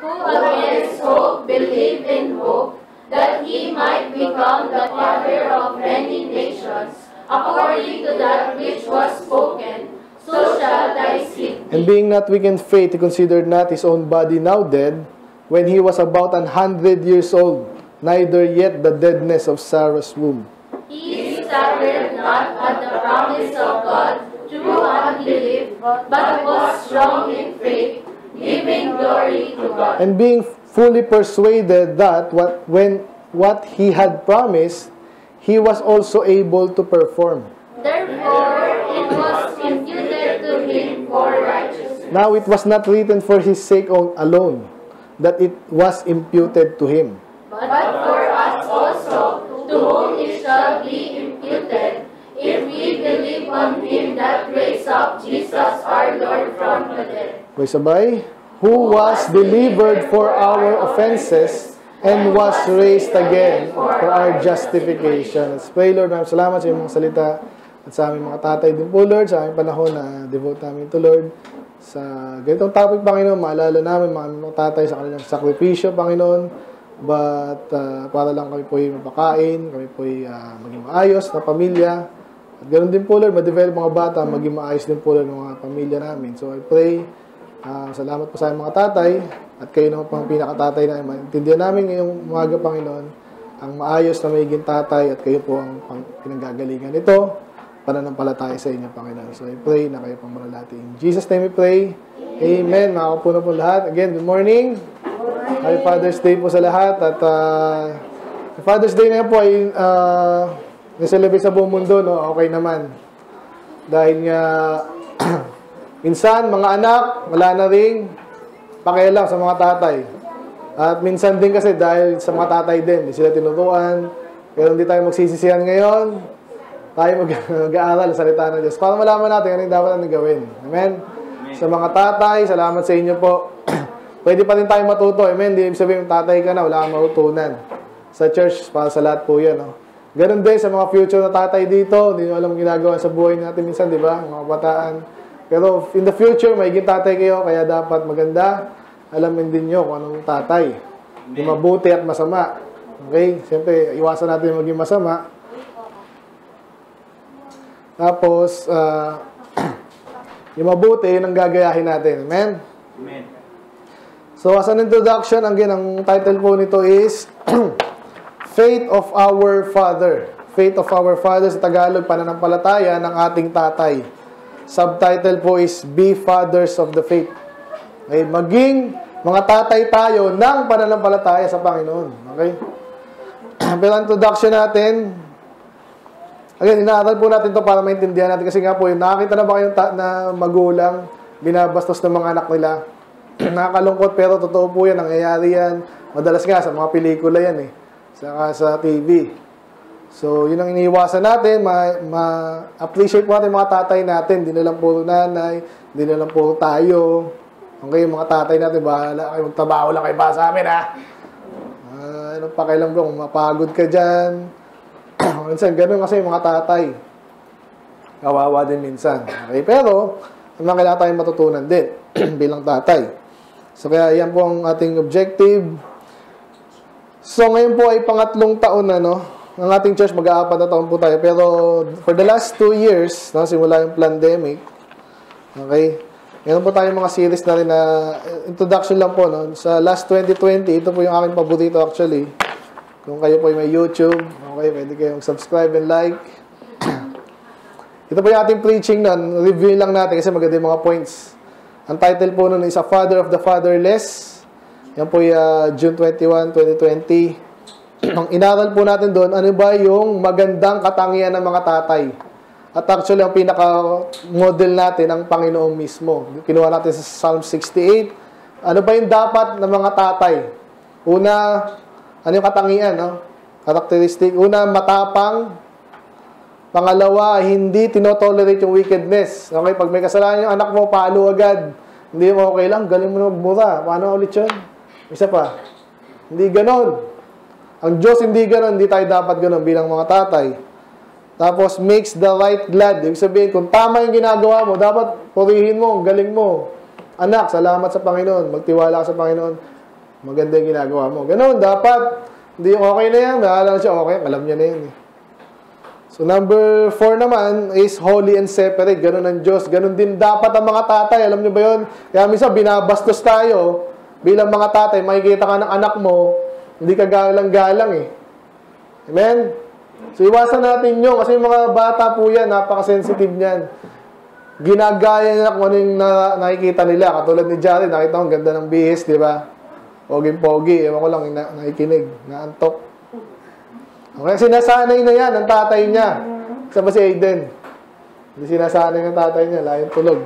who against hope believed in hope, that he might become the father of many nations, according to that which was spoken, so shall thy seed be. And being not weak in faith, he considered not his own body now dead, when he was about 100 years old, neither yet the deadness of Sarah's womb. He staggered not at the promise of God through unbelief, but was strong in faith, giving glory to God. And being fully persuaded that what he had promised, he was also able to perform. Therefore, it was imputed to him for righteousness. Now it was not written for his sake alone, that it was imputed to him. But for us also, to whom it shall be imputed, if we believe on him that raised up Jesus our Lord from the dead. Sabay, who was delivered for our offenses and was raised again for our justification. Let's pray, Lord. Maraming salamat sa iyong mga salita at sa aming mga tatay din po, Lord, sa aming panahon na devote namin to, Lord. Sa ganitong topic, Panginoon, maalala namin mga tatay sa kanilang sakripisyo, Panginoon. But para lang kami po yung mapakain, kami po yung maging maayos na pamilya. At ganoon din po, Lord, ma-develop mga bata, maging maayos din po, Lord, ng mga pamilya namin. So I pray, salamat po sa mga tatay, at kayo naman pang pinakatatay na maintindihan namin ngayong umaga, Panginoon, ang maayos na magiging tatay, at kayo po ang pinanggagalingan nito, pananampalataya sa inyo, Panginoon. So I pray na kayo pang malalati. In Jesus' name we pray. Amen. Mga kapuno po lahat. Again, good morning. Happy Father's Day po sa lahat. At Father's Day na yan po ay na-celebrate sa buong mundo, no? Okay naman. Dahil nga, minsan, mga anak, wala na ring pakialam sa mga tatay. At minsan din kasi dahil sa mga tatay din, hindi sila tinutuan. Pero hindi tayo magsisisihan ngayon. Tayo mag-aaral sa salita ng Diyos. Para malaman natin ano yung dapat natin gawin. Amen? Sa mga tatay, salamat sa inyo po. Pwede pa rin tayo matuto. Amen? Hindi ibig sabihin, tatay ka na, wala kang matutunan. Sa church, para sa lahat po yan. No? Ganon din sa mga future na tatay dito. Hindi nyo alam ginagawa sa buhay natin minsan, di ba? Mga bataan. Pero in the future, magiging tatay kayo, kaya dapat maganda. Alamin din nyo kung anong tatay. Yung mabuti at masama. Okay? Siyempre, iwasan natin maging masama. Tapos, yung mabuti, yun ang gagayahin natin. Amen? Amen. So, as an introduction, ang title po nito is Faith of Our Father. Faith of Our Father sa Tagalog, pananampalataya ng ating tatay. Subtitle po is Be Fathers of the Faith. Okay? Maging mga tatay tayo ng pananampalataya sa Panginoon. Okay? Pero introduction natin, again, inaaral po natin to para maintindihan natin. Kasi nga po, nakakita na ba kayong na magulang binabastos ng mga anak nila? Nakakalungkot, pero totoo po yan, nangyayari yan. Madalas nga sa mga pelikula yan saka sa TV. So, yun ang iniiwasan natin, ma-appreciate po natin mga tatay natin. Hindi na lang puro nanay, hindi na lang puro tayo. Okay, mga tatay natin, bahala kayo, magtrabaho lang kayo para sa amin, ha? Anong pakialam ko, kung mapagod ka dyan. Minsan, ganun kasi yung mga tatay. Kawawa din minsan. Okay, pero, ang kailangan tayong matutunan din bilang tatay. So, kaya yan po ang ating objective. So, ngayon po ay pangatlong taon na, no? Ang ating church, mag-aapat na taon po tayo. Pero, for the last 2 years, no, simula yung pandemic, okay, meron po tayong mga series na rin na introduction lang po, no? Sa last 2020, ito po yung aking paborito actually. Kung kayo po ay may YouTube, okay, pwede kayong subscribe and like. Ito po yung ating preaching nun. Review lang natin kasi maganda yung mga points. Ang title po nun is A Father of the Fatherless. Yan po yung June 21, 2020. Ang inaral po natin doon, ano ba yung magandang katangian ng mga tatay? At actually, ang pinaka-model natin, ang Panginoon mismo. Kinuha natin sa Psalm 68. Ano ba yung dapat ng mga tatay? Una, ano yung katangian, no? Characteristic. Una, matapang. Pangalawa, hindi tinotolerate yung wickedness. Okay, pag may kasalanan yung anak mo, palo agad. Hindi mo okay lang, galing mo na magmura. Paano ulit yun? Isa pa. Hindi ganon. Ang Diyos hindi ganon, hindi tayo dapat ganon bilang mga tatay. Tapos, makes the right glad. Ibig sabihin, kung tama yung ginagawa mo, dapat purihin mo, galing mo. Anak, salamat sa Panginoon. Magtiwala ka sa Panginoon. Maganda yung ginagawa mo. Ganun, dapat. Hindi yung okay na yan. Bahala na siya, okay, alam niya na yan eh. So, number 4 naman is holy and separate. Ganun ang Diyos. Ganun din dapat ang mga tatay. Alam niyo ba yun? Kaya minsan, binabastos tayo. Bilang mga tatay, makikita ka ng anak mo, hindi ka galang-galang eh. Amen? So, iwasan natin yun. Kasi yung mga bata po yan, napaka-sensitive niyan. Ginagaya nila kung ano yung nakikita nila. Katulad ni Jared, nakita ko ang ganda ng bihis, di ba? Poging-pogi. Ewan ko lang, nakikinig, naantok. Okay, sinasanay na yan ang tatay niya. Isa ba si Aiden? Hindi sinasanay ng tatay niya, layong tulog.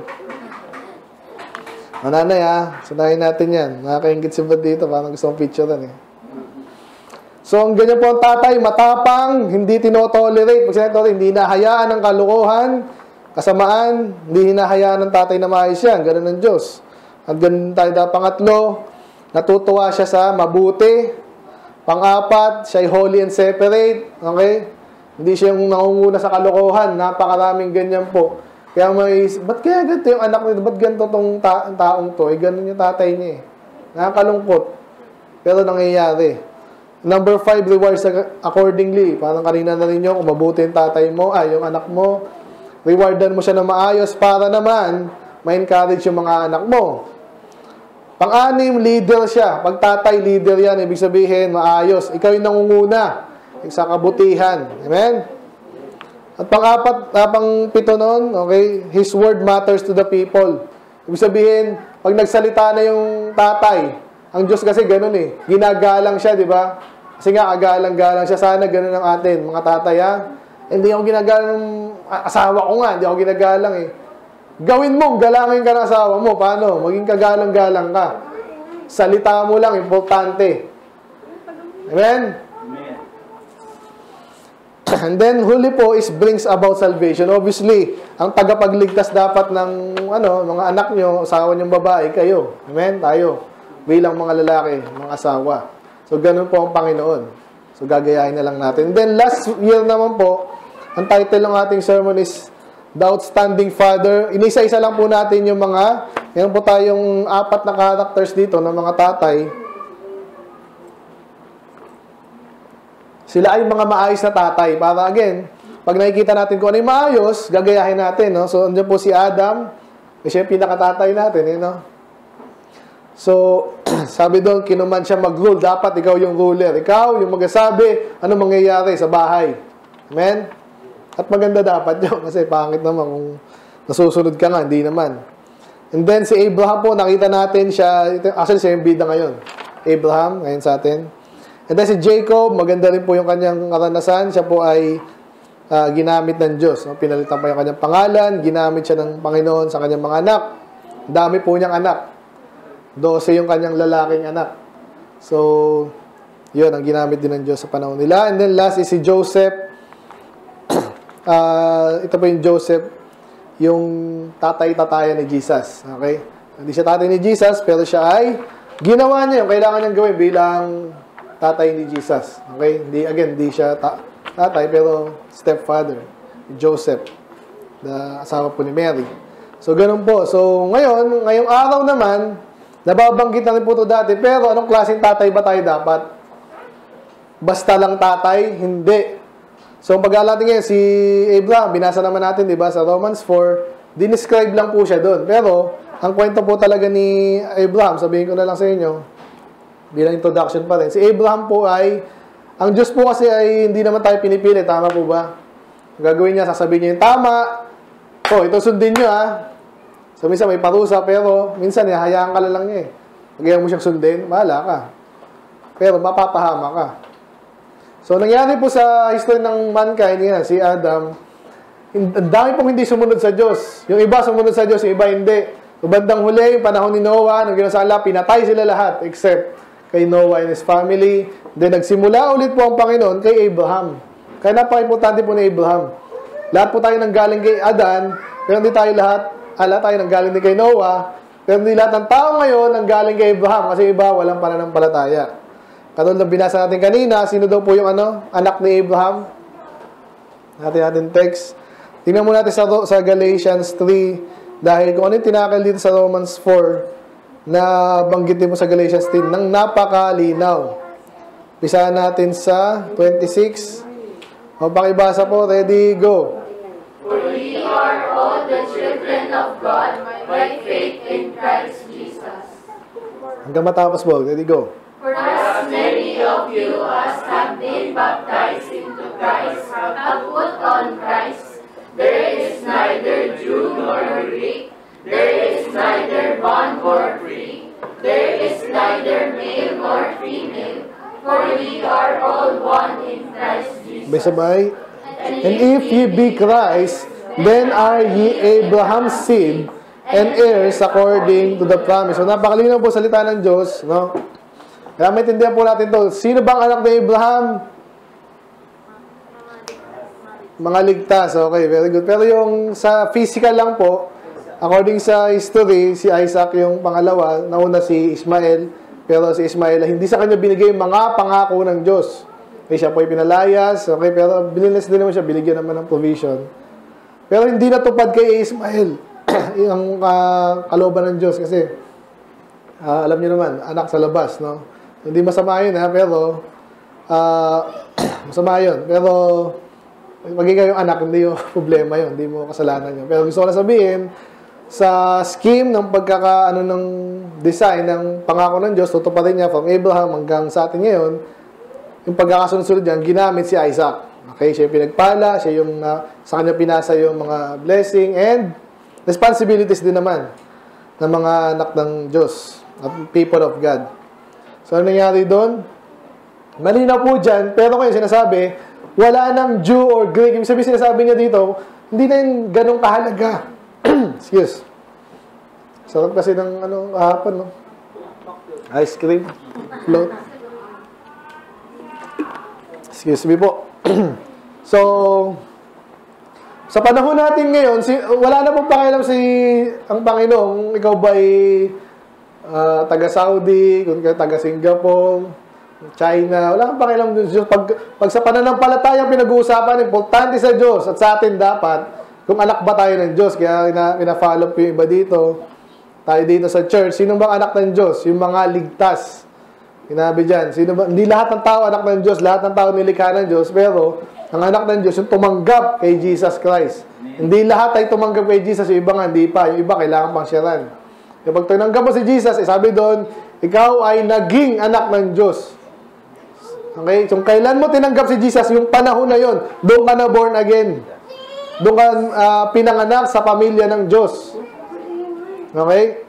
Nanay sanayin natin yan. Nakakaingit si Bad dito, parang gusto kong picturean eh. So, ang ganyan po ang tatay, matapang, hindi tinotolerate. Pag sinabi, hindi hinahayaan ng kalukuhan, kasamaan, hindi hinahayaan ng tatay na maayos yan. Ganun ang Diyos. At ganun tayo pangatlo, natutuwa siya sa mabuti. Pang-apat, siya ay holy and separate. Okay? Hindi siya yung nangunguna sa kalokohan. Napakaraming ganyan po. Kaya ba't kaya ganito yung anak nito? Ba't ganito tong taong to? Ganun yung tatay niya eh. Nakakalungkot. Pero nangyayari. Number 5, rewards accordingly. Parang kanina na rin yung kung mabuti yung tatay mo, yung anak mo. Rewardan mo siya na maayos para naman ma-encourage yung mga anak mo. Pang-anim, leader siya. Pag tatay, leader yan. Ibig sabihin, maayos. Ikaw yung nangunguna sa kabutihan. Amen? At pang-apat, pang-pito nun, okay, his word matters to the people. Ibig sabihin, pag nagsalita na yung tatay, ang Diyos kasi ganun eh. Ginagalang siya, di ba? Kasi nga, agalang-galang siya. Sana ganun ang atin, mga tatay, ha? Hindi ako ginagalang ng asawa ko nga. Hindi ako ginagalang eh. Gawin mo, galangin ka ng asawa mo. Paano? Maging kagalang-galang ka. Salita mo lang, importante. Amen? Amen. And then, huli po is brings about salvation. Obviously, ang tagapagligtas dapat ng mga anak nyo, asawa nyong babae, kayo. Amen? Tayo. Bilang mga lalaki, mga asawa. So, ganun po ang Panginoon. So, gagayahin na lang natin. And then, last year naman po, ang title ng ating sermon is The Outstanding Father. Inisa-isa lang po natin yung meron po tayong 4 na characters dito ng mga tatay. Sila ay mga maayos na tatay. Para again, pag nakikita natin kung ano yung maayos, gagayahin natin. No? So, andyan po si Adam. Siya yung pinakatatay natin. No? So, sabi doon, kinuman siya mag-rule. Dapat ikaw yung ruler. Ikaw yung magsasabi ano mangyayari sa bahay. Amen? At maganda dapat yun kasi pangit naman kung nasusunod ka nga, hindi naman. And then si Abraham po, nakita natin siya, actually siya yung bida ngayon. Abraham, ngayon sa atin. And then si Jacob, maganda rin po yung kanyang karanasan. Siya po ay ginamit ng Diyos. No? Pinalitan pa yung kanyang pangalan, ginamit siya ng Panginoon sa kanyang mga anak. Dami po niyang anak. 12 yung kanyang lalaking anak. So, yun, ang ginamit din ng Diyos sa panahon nila. And then last is si Joseph. Ito po yung Joseph, yung tatay-tatayan ni Jesus. Okay? Hindi siya tatay ni Jesus, pero siya ay ginawa niya yung kailangan niyang gawin bilang tatay ni Jesus. Okay? Hindi siya tatay, pero stepfather. Joseph, the asawa po ni Mary. So, ganun po. So, ngayong araw naman, nababanggit na rin po ito dati, pero anong klaseng tatay ba tayo dapat? Basta lang tatay? Hindi. So, pag-aaral natin ngayon, si Abraham, binasa naman natin, di ba, sa Romans 4, dinescribe lang po siya doon. Pero, ang kwento po talaga ni Abraham, sabihin ko na lang sa inyo, bilang introduction pa rin, si Abraham po ay, ang Diyos po kasi ay hindi naman tayo pinipili, tama po ba? Ang gagawin niya, sasabihin niya yung tama, ito sundin niyo So, minsan may parusa, pero minsan, hayaan ka lang niya eh. Pag ayaw mo siyang sundin, mahala ka. Pero, mapapahama ka. So, nangyari po sa history ng mankind, si Adam, ang dami pong hindi sumunod sa Diyos. Yung iba sumunod sa Diyos, yung iba hindi. So, bandang huli, yung panahon ni Noah, nung ginawa sa Allah, pinatay sila lahat, except kay Noah and his family. Then, nagsimula ulit po ang Panginoon kay Abraham. Kaya napaka-importante po ni Abraham. Lahat po tayo nanggaling kay Adan, pero hindi tayo lahat tayo nanggaling din kay Noah, pero hindi lahat ng tao ngayon nanggaling kay Abraham, kasi iba walang pananampalataya. Katulad ng binasa natin kanina, sino daw po yung anak ni Abraham? Natin text. Tingnan mo natin sa Galatians 3, dahil kung ano yung tinakal dito sa Romans 4, na banggitin mo sa Galatians 10 ng napakalinaw. Pisahan natin sa 26. O, pakibasa po. Ready, go. For we are all the children of God by faith in Christ Jesus. Hanggang matapos po. Ready, go. For as many of you as have been baptized into Christ have put on Christ. There is neither Jew nor Greek. There is neither bond nor free. There is neither male nor female. For we are all one in Christ Jesus. Sabay. And if ye be Christ, then are ye Abraham's seed and heirs according to the promise. So, napakalinaw po salita ng Diyos, no? Kaya maintindihan po natin to. Sino bang anak ni Abraham? Mga ligtas. Okay, very good. Pero yung sa physical lang po, according sa history, si Isaac yung pangalawa, nauna si Ismael, pero si Ismael, hindi sa kanya binigay mga pangako ng Diyos. Okay, siya po ay pinalayas, okay, pero binilis din naman siya, binigyan naman ng provision. Pero hindi natupad kay Ismael yung kalooban ng Diyos kasi alam niyo naman, anak sa labas, no? Hindi masama yun, ha, pero masama yun. Pero magiging yung anak, hindi yung problema yun, hindi mo kasalanan yun. Pero gusto ko na sabihin, sa scheme ng ng design ng pangako ng Diyos, tutuparin niya from Abraham hanggang sa atin ngayon, yung pagkakasunod-sunod diyan, ginamit si Isaac. Okay, siya yung pinagpala, siya yung sa kanya pinasa yung mga blessing and responsibilities din naman ng mga anak ng Diyos, of people of God. So, ano nangyari doon? Malinaw po dyan, pero kung yung sinasabi, wala nang Jew or Greek. Yung sinasabi niya dito, hindi na yung ganong kahalaga. Excuse. Sarap kasi ng kahapon, no? Ice cream. Float. Excuse me po. So, sa panahon natin ngayon, wala na pong pakialam ang Panginoon. Ikaw ba'y taga-Saudi, kung taga-Singapore, China, wala kang pakialam ng Diyos. Pag sa pananampalatayang pinag-uusapan, importante sa Diyos at sa atin dapat, kung anak ba tayo ng Diyos. Kaya pina-follow ko yung iba dito. Tayo dito sa church. Sino bang anak ng Diyos? Yung mga ligtas. Sinabi dyan. Hindi lahat ng tao anak ng Diyos. Lahat ng tao nilikha ng Diyos. Pero, ang anak ng Diyos, yung tumanggap kay Jesus Christ. Hindi lahat ay tumanggap kay Jesus. Yung iba nga, hindi pa. Yung iba, kailangan pang siyaran. Kapag tinanggap mo si Jesus, sabi doon, ikaw ay naging anak ng Diyos. Okay? So, kailan mo tinanggap si Jesus? Yung panahon na yon, doon ka na born again. Doon ka pinanganak sa pamilya ng Diyos. Okay?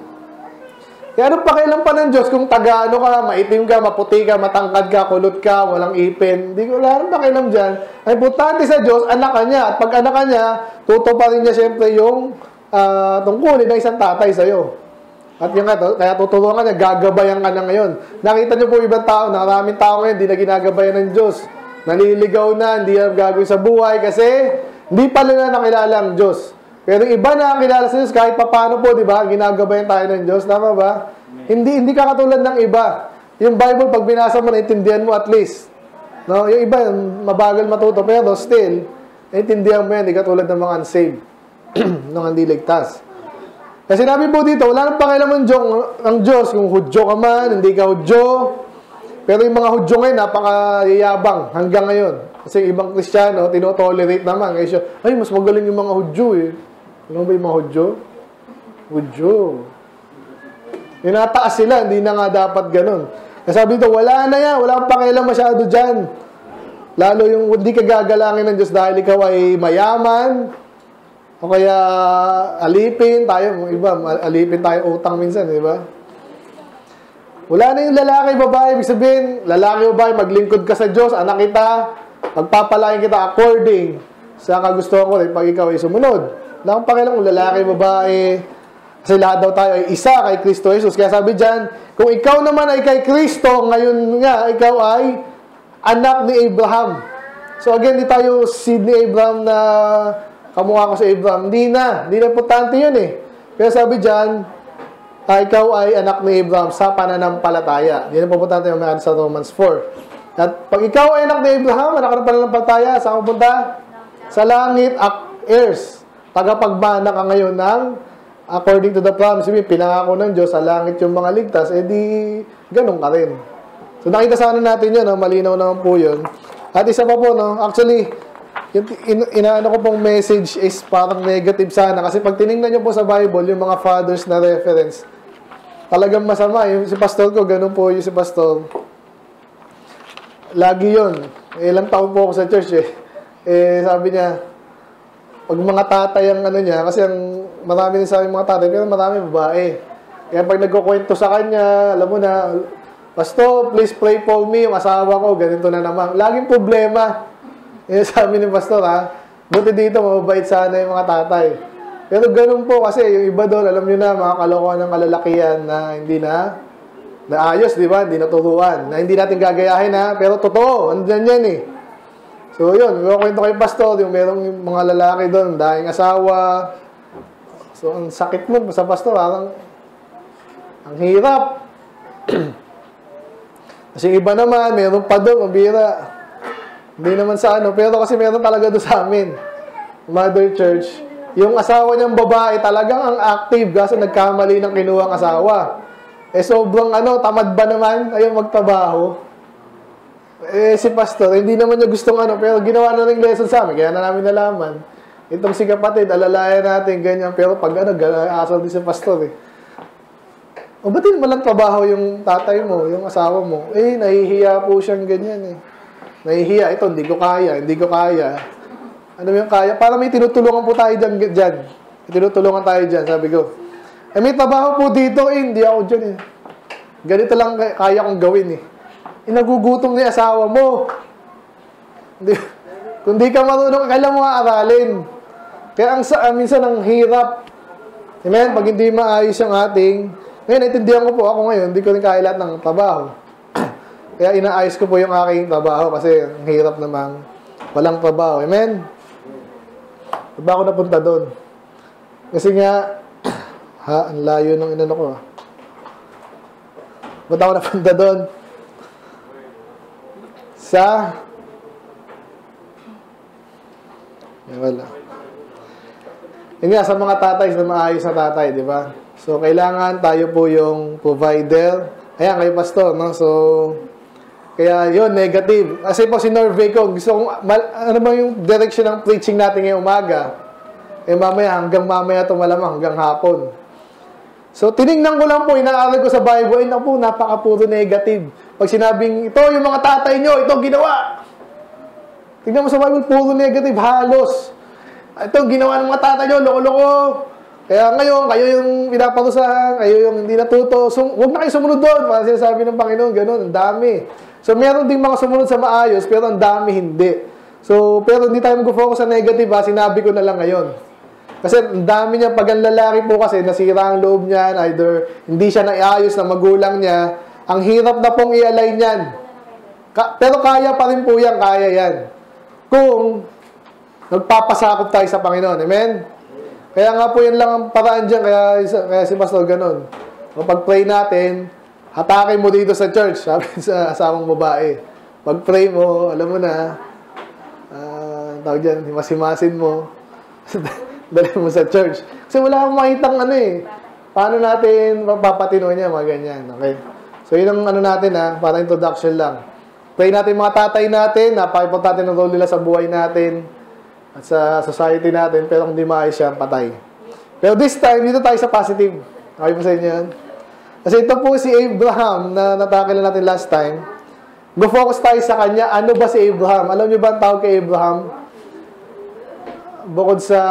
Kaya anong pakialam pa ng Diyos kung taga-ano ka, maitim ka, maputi ka, matangkad ka, kulot ka, walang ipin. Hindi ko wala pakialam dyan. Ang importante sa Diyos, anak ka niya. At pag anak ka niya, tutuparin niya siyempre yung tungkulin ng isang tatay sa'yo. At yung kaya tutulungan ka niya, gagabayan ka na ngayon. Nakita niyo po ibang tao, maraming tao ngayon, hindi na ginagabayan ng Diyos. Naliligaw na, hindi na gagawin sa buhay kasi hindi pa nila nakilala ang Diyos. Pero iba na kilala sa Diyos, kahit paano po, di ba? Ginagabayan tayo ng Diyos, tama ba? Hindi ka katulad ng iba. Yung Bible, pag binasa mo, naintindihan mo at least. No? Yung iba, mabagal matuto, pero still, naintindihan mo yan, hindi katulad ng mga unsaved, ng hindi ligtas. Kasi sinabi po dito, wala nang pakialam ang Diyos, kung Hudyo ka man, hindi ka Hudyo. Pero yung mga Hudyo ngayon, napakayayabang hanggang ngayon. Kasi ibang Kristiyano, tinotolerate naman. Kasi, ay, mas magaling yung mga Hudyo eh. Ano ba yung mga Hudyo? Hudyo. Tinataas sila, hindi na nga dapat ganun. Kasi sabi dito, wala na yan, wala kang pakialam masyado dyan. Lalo yung hindi ka gagalangin ng Diyos dahil ikaw ay mayaman, o kaya alipin tayo, iba, alipin tayo utang minsan, di ba? Wala na yung lalaki, babae. Ibig sabihin, lalaki, babae, maglingkod ka sa Diyos, anak kita, pagpapalain kita according sa kagustuhan ko, pag ikaw ay sumunod. Wala akong pakialam kung lalaki, babae, kasi lahat daw tayo ay isa kay Kristo Jesus. Kaya sabi dyan, kung ikaw naman ay kay Kristo, ngayon nga, ikaw ay anak ni Abraham. So again, di tayo seed ni Abraham na kamukha ko sa Abraham. Hindi na importante yun eh. Kaya sabi dyan, ikaw ay anak ni Abraham sa pananampalataya. Hindi na importante yung meron sa Romans 4. At pag ikaw ay anak ni Abraham, anak ng pananampalataya, saan ka punta? Sa langit, heirs. Tagapagmana ka ngayon ng according to the promise, pinangako ng Diyos sa langit yung mga ligtas, di ganun ka rin. So nakita sana natin yun, malinaw naman po yun. At isa pa po, actually, yung inaano ko pong message is parang negative sana. Kasi pag tinignan nyo po sa Bible, yung mga fathers na reference, talagang masama. Yung si pastor ko, ganun po yung si pastor. Lagi yun. Ilang taon po ako sa church sabi niya, pag mga tatay ang ano niya, kasi marami din sa amin mga tatay, pero marami babae. Kaya pag nagkukwento sa kanya, alam mo na, Pastor, please pray for me, yung asawa ko, ganito na naman. Laging problema. Sabi ni Pastor, buti dito, mababait sana yung mga tatay. Pero ganun po kasi, yung iba doon, alam nyo na, mga kalokohan ng kalalakihan na hindi na ayos, di ba? Hindi naturuan. Na hindi natin gagayahin, pero totoo, andyan yan So, yun, kwento kay Pastor, yung merong mga lalaki doon, daing asawa. So, ang sakit mo sa Pastor, ang hirap. Kasi iba naman, meron pa doon, mabira. Hindi naman sa pero kasi meron talaga doon sa amin. Mother Church. Yung asawa niyang babae, talagang ang active, kasi nagkamali ng kinuhang asawa. Sobrang tamad ba naman, ayaw magtrabaho. Si Pastor, hindi naman niya gustong pero ginawa na rin lesson sa amin, kaya na namin nalaman. Itong si kapatid, alalayan natin, ganyan. Pero pag asal din si Pastor O ba't mo lang trabaho yung tatay mo, yung asawa mo? Nahihiya po siyang ganyan Nahihiya. Ito, hindi ko kaya. Ano yung kaya? Para may tinutulungan po tayo dyan. Tinutulungan tayo dyan, sabi ko. May trabaho po dito, hindi ako dyan Ganito lang kaya kong gawin Nagugutom ni asawa mo. Kung di ka marunong, kailan mo aralin. Kaya minsan ang hirap. Amen? Pag hindi maayos yung ating ngayon, naintindihan ko po ako ngayon, hindi ko rin kaya lahat ng trabaho. Kaya inaayos ko po yung aking trabaho kasi ang hirap namang walang trabaho. Amen? Ba't ba ako napunta doon? Kasi nga, ang layo ng inano ko. Ba't ako napunta doon? Wala. Yun nga, sa mga tatay, sa maayos na tatay, di ba? So, kailangan tayo po yung provider. Ayan, kayo pastor, So, kaya yun, negative. Kasi po si Norvey ko, gusto kong, ano ba yung direction ng preaching natin ngayong umaga? Mamaya, hanggang mamaya ito malamang, hanggang hapon. So, tinignan ko lang po, inaaral ko sa Bible, napaka-puro negative. Pag sinabing, ito yung mga tatay nyo, ito ginawa. Tignan mo sa Bible, puro negative, halos. Ito ginawa ng mga tatay nyo, loko-loko. Kaya ngayon, kayo yung pinaparusahan, kayo yung hindi natuto. So, huwag na kayo sumunod doon. Para sinasabi ng Panginoon, gano'n, ang dami. So, meron ding mga sumunod sa maayos, pero ang dami hindi. So, pero hindi tayo mag-focus sa negative, sinabi ko na lang ngayon. Kasi ang dami niya, pag ang lalaki po kasi, nasira ang loob niyan, either hindi siya naiayos ng magulang niya, ang hirap na pong i-align yan. Pero kaya pa rin po yan, kaya yan. Kung nagpapasakop tayo sa Panginoon. Amen? Kaya nga po yan lang ang paraan dyan. Kaya si Pastor ganun. Pag-pray natin, hatakin mo dito sa church. Sabi sa asawang babae. Pag-pray mo, alam mo na, tawag dyan, himas-himasin mo. Dali mo sa church. Kasi wala akong makitang paano natin mapapatino niya, mga ganyan. Okay? So, yun ang natin para introduction lang. Pray natin mga tatay natin, napaka-importante ng role nila sa buhay natin at sa society natin, pero kung di maayos siya, patay. Pero this time, dito tayo sa positive. Okay po sa inyo yan? Kasi ito po si Abraham na natakil natin last time. Go-focus tayo sa kanya. Ano ba si Abraham? Alam niyo ba ang tawag kay Abraham? Bukod sa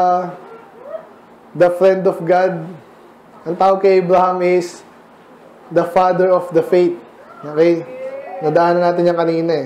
the friend of God, ang tawag kay Abraham is the father of the faith. Okay? Nadaanan natin yan kanina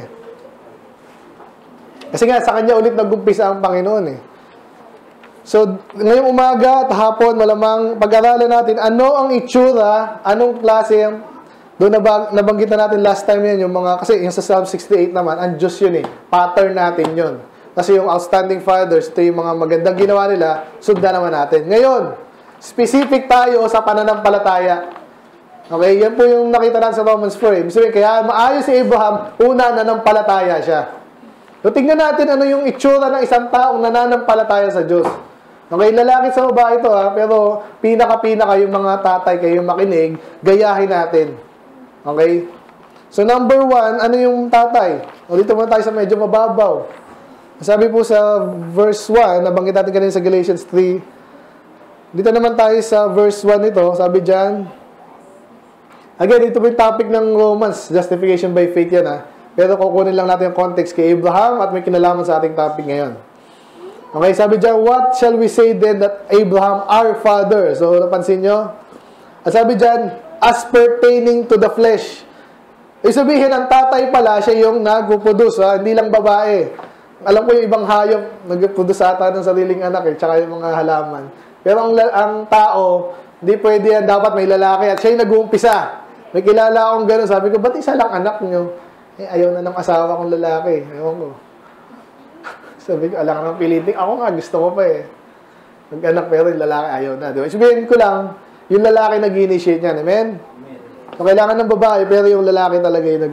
Kasi nga, sa kanya ulit nag-umpisa ang Panginoon So, ngayong umaga at hapon, malamang pag-aralan natin ano ang itsura, anong klase, doon nabanggit na natin last time yan, yung mga, kasi yung sa Psalm 68 naman, ang Diyos yun pattern natin yun. Kasi yung outstanding fathers, ito yung mga magandang ginawa nila, sundan naman natin. Ngayon, specific tayo sa pananampalataya. Okay, yan po yung nakita natin sa Romans 4. Ibig kaya maayos si Abraham, una nananampalataya siya. So, tingnan natin ano yung itsura ng isang taong nananampalataya sa Diyos. Okay, lalaki sa babae ito pero pinaka-pinaka yung mga tatay kayo makinig, gayahin natin. Okay? So number 1, ano yung tatay? O dito muna tayo sa medyo mababaw. Sabi po sa verse 1, nabanggit natin kanina sa Galatians 3. Dito naman tayo sa verse 1 nito, sabi dyan, again, ito po yung topic ng Romans, justification by faith yan Pero kukunin lang natin yung context kay Abraham at may kinalaman sa ating topic ngayon. Okay, sabi dyan, what shall we say then that Abraham our father? So, napansin nyo? At sabi dyan, as pertaining to the flesh. Ibig sabihin, ang tatay pala, siya yung nag-produce, hindi lang babae. Alam ko yung ibang hayop, nag-produce ata ng sariling anak, tsaka yung mga halaman. Pero ang tao, hindi pwede yan, dapat may lalaki. At siya yung nag-uumpisa. May kilala akong gano'n, sabi ko, ba't isa lang anak nyo? Ayaw na ng asawa kong lalaki. Ewan ko. Sabi ko, alam ka ng piliting. Ako nga, gusto ko pa Nag-anak pero yung lalaki ayaw na. Diba? Sabihin ko lang, yung lalaki nag-initiate niyan. Amen? So, kailangan ng babae, pero yung lalaki talaga yung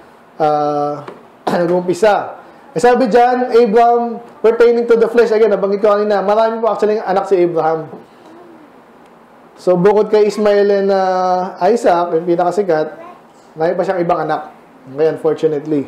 nag-umpisa. Sabi dyan, Abraham, pertaining to the flesh. Again, nabanggit ko kanina, marami po actually anak si Abraham. So, bukod kay Ismael and Isaac, yung pinakasikat, marami pa siyang ibang anak. Okay, unfortunately.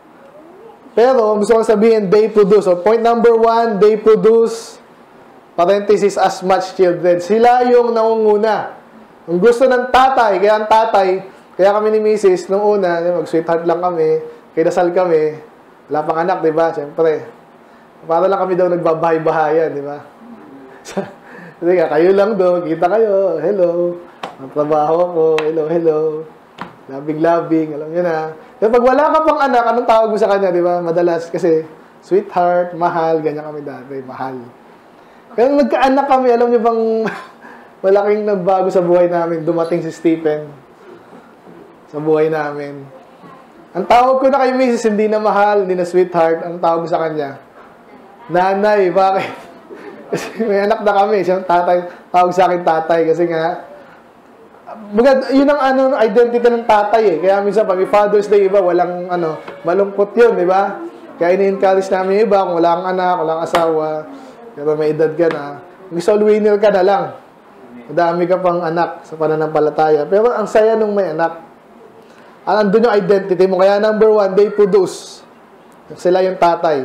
Pero, gusto kong sabihin, they produce. So, point number 1, they produce, parenthesis, as much children. Sila yung nangunguna. Ang gusto ng tatay, kaya ang tatay, kaya kami ni Mrs. nung una, mag-sweetheart lang kami, kinasal kami, wala pang anak, di ba? Siyempre. Para lang kami daw nagbabahay-bahayan, di ba? Kasi kayo lang daw, kita kayo, hello, ang trabaho ko, hello. Labing-labing, alam nyo na. Pero pag wala ka pang anak, anong tawag mo sa kanya, di ba? Madalas kasi, sweetheart, mahal, ganyan kami dati, mahal. Kaya nagkaanak kami, alam nyo bang malaking nagbago sa buhay namin, dumating si Stephen sa buhay namin. Ang tawag ko na kay Mrs. hindi na mahal, hindi na sweetheart, ang tawag ko sa kanya, nanay, bakit? Kasi may anak na kami, siyang tatay, tawag sa akin tatay, kasi nga, yun ang identity ng tatay Kaya minsan pag Father's Day, iba, walang malungkot yun, di ba? Kaya ini-encourage namin iba, kung wala kang anak, wala kang asawa, pero may edad ka na, mag-soul winner ka na lang. Madami ka pang anak sa pananampalataya. Pero ang saya nung may anak. Andun yung identity mo. Kaya number 1, they produce. Sila yung tatay.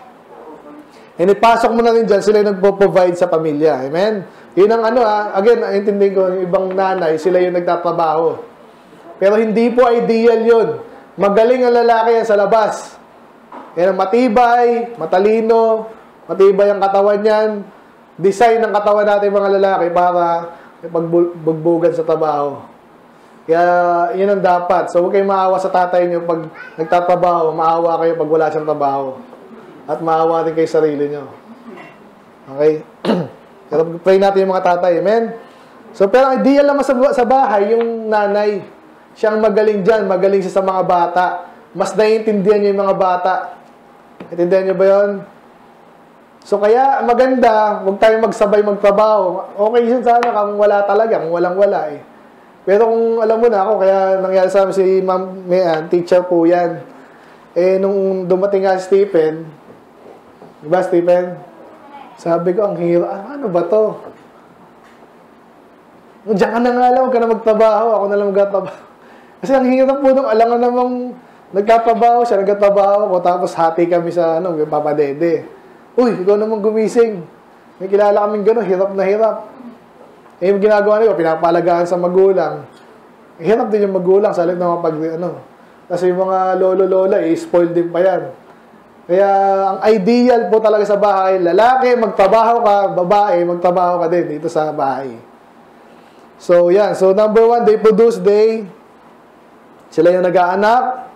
And ipasok mo na rin dyan, sila yung nagpo-provide sa pamilya. Amen? Yun ang again, intindihin ko, yung ibang nanay, sila yung nagtatrabaho. Pero hindi po ideal yun. Magaling ang lalaki yan sa labas. Yan ang matibay, matalino, matibay ang katawan yan. Design ng katawan natin mga lalaki para pagbugbugan sa trabaho. Kaya, yun ang dapat. So, huwag kayong maawa sa tatay nyo pag nagtatrabaho. Maawa kayo pag wala siyang trabaho. At maawa din kayo sarili nyo. Okay? Pero pray natin yung mga tatay. Amen? So, pero ideal naman sa bahay, yung nanay. Siyang magaling dyan. Magaling siya sa mga bata. Mas naiintindihan niyo yung mga bata. Intindihan niyo ba yun? So, kaya maganda, huwag tayong magsabay magtrabaho. Okay yun sana kung wala talaga, kung walang-wala Pero kung alam mo na ako, kaya nangyari sa amin si Ma'am Mayan, teacher po yan. Nung dumating nga si Stephen, diba Stephen? Sabi ko, ang hirap, ano ba to? Diyan ka na nga lang, huwag ka na magtrabaho, ako na lang magtatrabaho. Kasi ang hirap po nung alangan namang nagtatrabaho siya, nagtatrabaho ko, tapos hati kami sa papadede. Uy, ikaw naman gumising. May kilala kaming gano'n, hirap na hirap. Yung ginagawa nila, pinapalagaan sa magulang. Hirap din yung magulang sa halip na Kasi yung mga lolo-lola, spoiled din pa yan. Kaya, ang ideal po talaga sa bahay, lalaki, magtrabaho ka, babae, magtrabaho ka din dito sa bahay. So, yan. So, number 1, they produce, sila yung nag-aanak.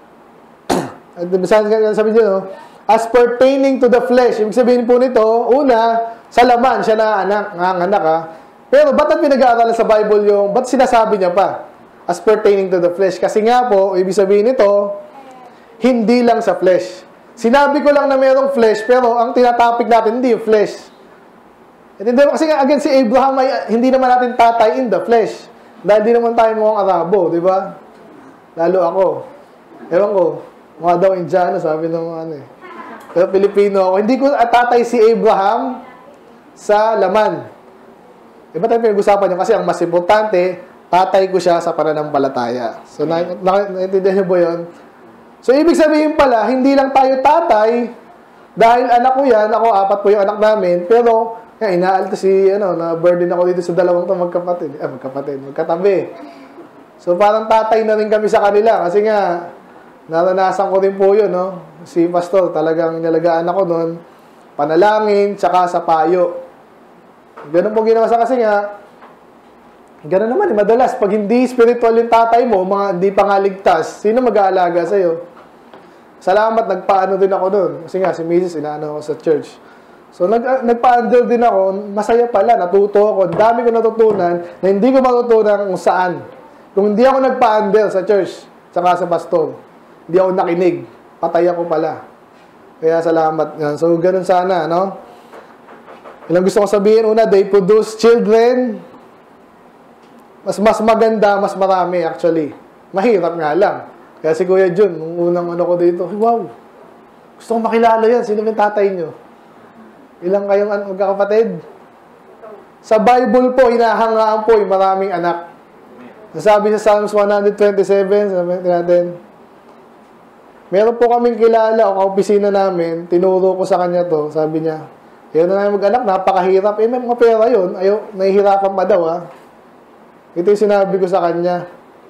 Sabi nyo, as pertaining to the flesh. Ibig sabihin po nito, una, sa laman, siya na anak Pero ba't ang pinag-aaralan sa Bible ba't sinasabi niya pa? As pertaining to the flesh. Kasi nga po, ibig sabihin nito, hindi lang sa flesh. Sinabi ko lang na mayroong flesh, pero ang tinatopic natin, hindi yung flesh. Kasi nga, again, si Abraham ay hindi naman natin tatay in the flesh. Dahil di naman tayo mukhang Arabo, di ba? Lalo ako. Ewan ko, mukha daw Indiano, sabi ng Pero Pilipino ako. Hindi ko tatay si Abraham, sa laman. Iba tayo pinag-usapan yun kasi ang mas importante, tatay ko siya sa pananampalataya. So, naintindihan niyo ba yun? So, ibig sabihin pala, hindi lang tayo tatay, dahil anak ko yan, ako, 4 po yung anak namin, pero, inaalto na burden ako dito sa dalawang to magkatabi. So, parang tatay na rin kami sa kanila, kasi nga, naranasan ko rin po yun, no? Si Pastor, talagang inalagaan ako noon, panalangin, tsaka sa payo. Ganun po ginawa sa kasi nga, ganun naman madalas, pag hindi spiritual yung tatay mo, mga hindi pa nga ligtas, sino mag-aalaga sa'yo? Salamat, nagpaano din ako doon. Kasi nga, si Mrs. inaano ako sa church. So, nagpa-under din ako, masaya pala, natuto ako. Ang dami ko natutunan na hindi ko matutunan kung saan. Kung hindi ako nagpa-under sa church, saka sa pastor, hindi ako nakinig, patay ako pala. Kaya salamat. So, ganun sana, no? Ilang gusto ko sabihin, una, they produce children. Mas maganda, mas marami actually. Mahirap nga lang. Kaya si Kuya Jun, nung unang ko dito, wow, gusto kong makilala yan. Sino yung tatay nyo? Ilang kayong magkakapatid? Sa Bible po, hinahangaan po yung maraming anak. Sabi sa Psalms 127, sabi natin, meron po kaming kilala o kaopisina namin, tinuro ko sa kanya to, sabi niya, yun na namin mag-anak, napakahirap. May mga pera yun. Nahihirapan pa daw, ha? Ito yung sinabi ko sa kanya.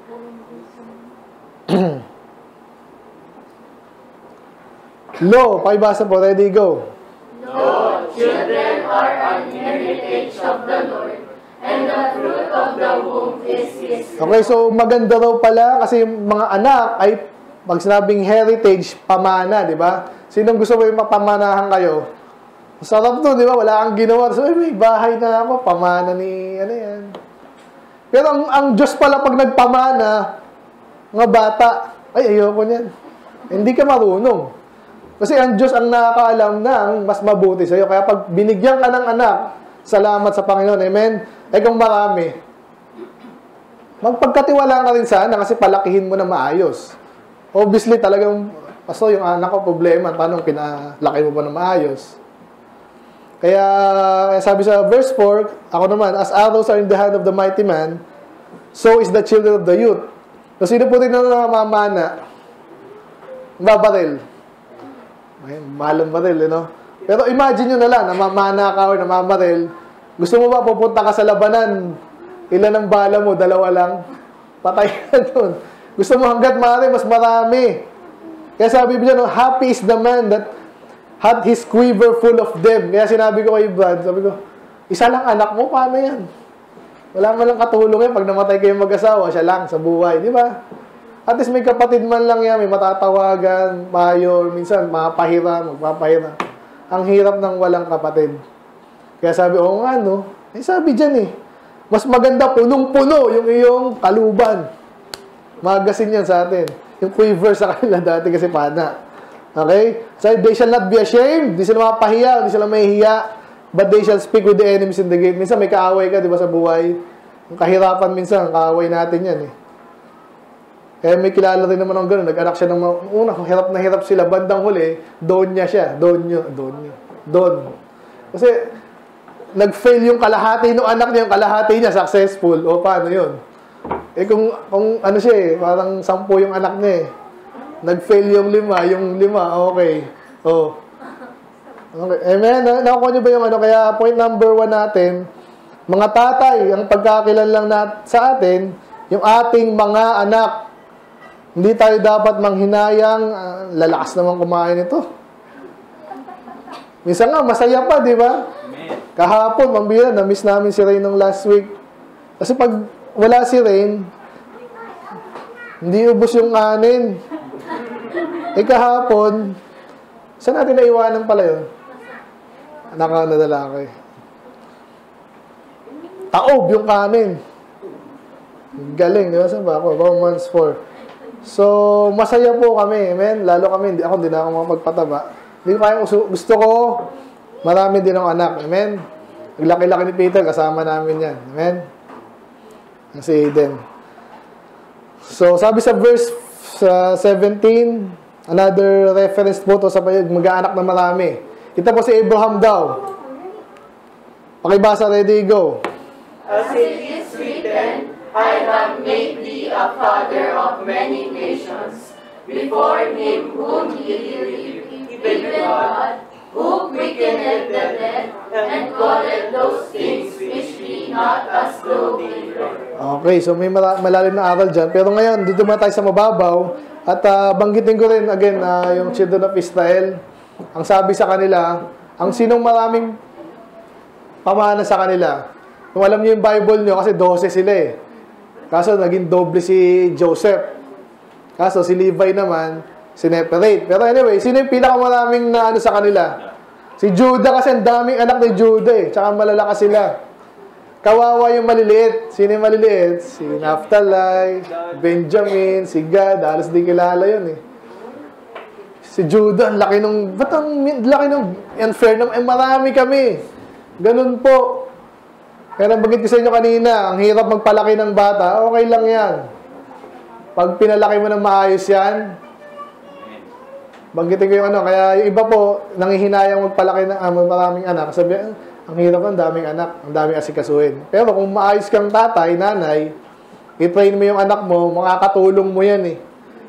Law, pakibasa po. Ready, go. No, children are an heritage of the Lord, and the fruit of the womb is His. Okay, so maganda raw pala kasi yung mga anak ay, pag sinabing heritage, pamana, di ba? Sinong gusto mo yung mapamanahan kayo? Sarap to, di ba? Wala kang ginawa. So, may bahay na ako. Pamana ni, yan. Pero ang Diyos pala pag nagpamana, mga bata, ayoko niyan. Hindi ka marunong. Kasi ang Diyos ang nakakaalam ng mas mabuti sa'yo. Kaya pag binigyan ka ng anak, salamat sa Panginoon. Amen? Kung marami, magpagkatiwalaan ka rin sana kasi palakihin mo na maayos. Obviously, talagang, Pastor, yung anak ko problema. Paano pinalaki mo ba na maayos? Kaya sabi sa verse 4, ako naman, as arrows are in the hand of the mighty man, so is the children of the youth. So, sino po rin na namamana? Babaril. Mahal ang baril, no? Pero imagine nyo na lang, namamana ka o namamaril. Gusto mo ba pupunta ka sa labanan? Ilan ang bala mo? 2 lang? Patay ka doon. Gusto mo hanggat maaari, mas marami. Kaya sabi niya, no, happy is the man that had his quiver full of them. Kaya sinabi ko kay Brad, sabi ko, isa lang anak mo, paano yan? Wala man lang katulong yan. Pag namatay kayo mag-asawa, siya lang sa buhay. Di ba? At least may kapatid man lang yan, may matatawagan, payo, minsan mapahiram, magpapahiram. Ang hirap ng walang kapatid. Kaya sabi, oo nga, no? Sabi dyan mas maganda punong-puno yung iyong kaluban. Magasin yan sa atin. Yung quiver sa kanila dati kasi pana. Okay? So, they shall not be ashamed. Di sila mapahiya, di sila mahihiya. But they shall speak with the enemies in the gate. Minsan may kaaway ka, di ba, sa buhay? Yung kahirapan minsan, kaaway natin yan Kaya may kilala rin naman ng gano'n. Nag-anak siya ng una, hirap na hirap sila. Bandang huli, doon niya siya. Doon. Kasi, nag-fail yung kalahati ng anak niya, yung kalahati niya, successful. O, paano yun? Kung ano siya parang 10 yung anak niya Nag-fail yung 5, okay. Okay. Amen? Nakuha niyo ba yung Kaya point number 1 natin, mga tatay, ang pagkakilanlang sa atin, yung ating mga anak. Hindi tayo dapat manghinayang, lalakas naman kumain ito. Minsan nga, masaya pa, di ba? Kahapon, mambira, na-miss namin si Rain nung last week. Kasi pag wala si Rain, hindi ubos yung kanin. Kahapon, saan natin naiwanan pala yun? Nadala ko Taob yung kanin. Galing, di ba? Saan ba ako? Romans 4. So, masaya po kami, amen? Lalo kami, hindi na ako magpataba. Hindi ko kaya gusto ko, marami din ang anak, amen? Naglaki-laki ni Peter, kasama namin yan, amen? Si Aiden. So, sabi sa verse 17, another reference po to sa mag-aanak na marami. Kita po si Abraham daw. Pakibasa, ready, go. As it is written, I have made thee a father of many nations, before him whom ye believe, even God, who quickeneth the dead, and calleth those things which be not as though they were. Okay, so may malalim na aral dyan. Pero ngayon, dito muna tayo sa mababaw. At banggitin ko rin, again, yung children of Israel. Ang sabi sa kanila, ang sinong maraming pamana sa kanila. Kung alam niyo yung Bible niyo, kasi 12 sila eh. Kaso naging doble si Joseph. Kaso si Levi naman, sineperate. Pero anyway, sino yung pinakamaraming na ano sa kanila? Si Judah, kasi ang daming anak ni Judah eh. Tsaka malalakas sila. Kawawa yung maliliit. Sino yung maliliit? Si Naphtali, Benjamin, si Gad. Halos di kilala yun eh. Si Judah, ang laki nung, ba't ang laki nung unfair naman? Marami kami. Ganun po. Kaya nabagit ko sa inyo kanina, ang hirap magpalaki ng bata, okay lang yan. Pag pinalaki mo ng maayos yan, banggitin ko yung ano, kaya yung iba po, nangihinayang magpalaki ng maraming anak. Sabi, ang hirap ng daming anak, ang daming asikasuhin. Pero kung maayos kang tatay, nanay, i-train mo yung anak mo, makakatulong mo yan eh.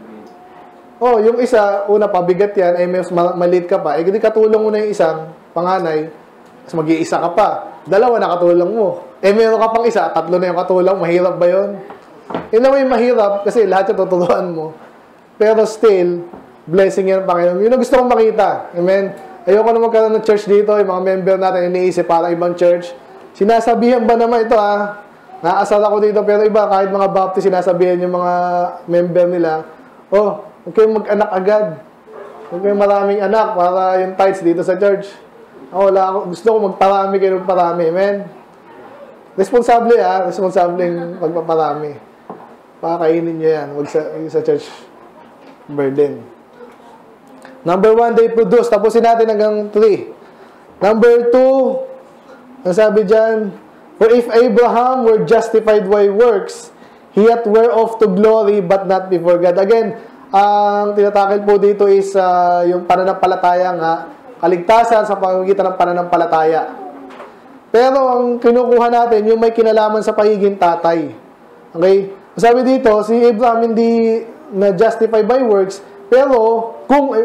Oh, yung isa, una, pabigat yan, ay mas maliit ka pa. Eh, hindi katulong mo na yung isang panganay, mas mag-iisa ka pa. Dalawa na katulong mo. Eh, meron ka pang isa, tatlo na yung katulong. Mahirap ba yun? In a way, mahirap kasi lahat yung tuturuan mo. Pero still, blessing yan, Panginoon. Yun ang gusto kong makita. Amen? Ayoko na magkaroon ng church dito. Yung mga member natin iniisip para ibang church. Sinasabihan ba naman ito, ha? Naasar ako dito. Pero iba, kahit mga Baptist, sinasabihan yung mga member nila, oh, huwag kayong mag-anak agad. Huwag kayong maraming anak para yung tithes dito sa church. Gusto ko magparami kayo magparami. Amen? Responsable ha. Responsableng magpaparami. Pakakainin nyo yan. Huwag sa church burden. Number 1, they produce. Tapusin natin hanggang 3. Number 2, ang sabi dyan, for if Abraham were justified by works, he yet whereof to glory, but not before God. Again, ang tinatakil po dito is yung pananampalataya nga, kaligtasan sa pamamagitan ng pananampalataya. Pero ang kinukuha natin, yung may kinalaman sa pagiging tatay. Okay? Sabi dito, si Abraham hindi na-justify by works, pero kung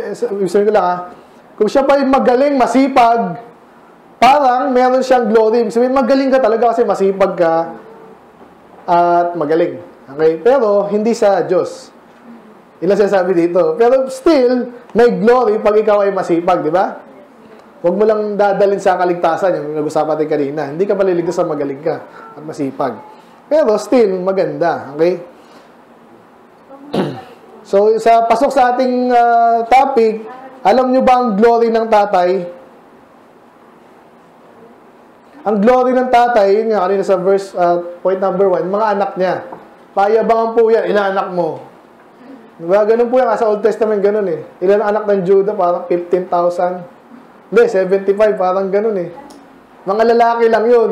siya pa magaling, masipag, parang meron siyang glory. Sabihin, magaling ka talaga kasi masipag ka at magaling. Okay? Pero hindi sa Diyos. Ilan sinasabi dito. Pero still, may glory pag ikaw ay masipag, di ba? Huwag mo lang dadalhin sa kaligtasan, yung nag-usapan natin kanina. Hindi ka maliligtas sa magaling ka at masipag. Pero still, maganda. Okay? So, pasok sa ating topic, alam nyo ba ang glory ng tatay? Ang glory ng tatay, yun nga kanina sa verse, point number 1, mga anak niya. Payabangan po yan, ilan anak mo? Diba? Ganun po yan, sa Old Testament ganun eh. Ilan anak ng Judah? Parang 15,000. Hindi, 75, parang ganun eh. Mga lalaki lang yun.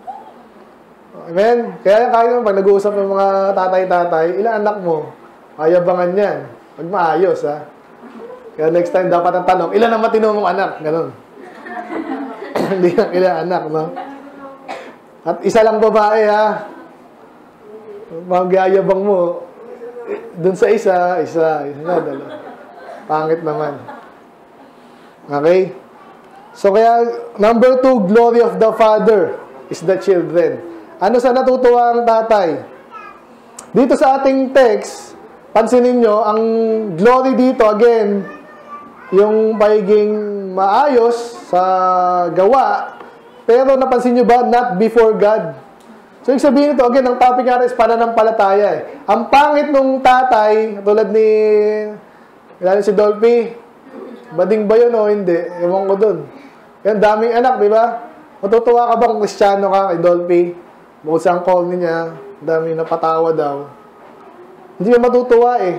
Amen? Kaya naman, pag nag-uusap ng mga tatay-tatay, ilan anak mo? Payabangan yan. Pag maayos, ha? Kaya next time, dapat ang tanong, ilan ang matino mong anak? Ganun. Hindi lang ilan anak, no? At isa lang babae, ha? Magyayabang mo. Dun sa isa na, dalawa. Pangit naman. Okay? So, kaya, number 2, glory of the father is the children. Ano sa natutuwa ang tatay? Dito sa ating text, pansinin nyo, ang glory dito, again, yung pagiging maayos sa gawa, pero napansin nyo ba, not before God. So, yung sabihin ito, again, ang topic nga is pananampalataya eh. Ang pangit nung tatay, tulad ni, si Dolphy, bading ba yun o hindi? Ewan ko dun. Yan, daming anak, di ba? Matutuwa ka ba kung Kristiyano ka kay Dolphy? Bukod sa ang call niya, daming napatawa daw. Hindi ka matutuwa eh.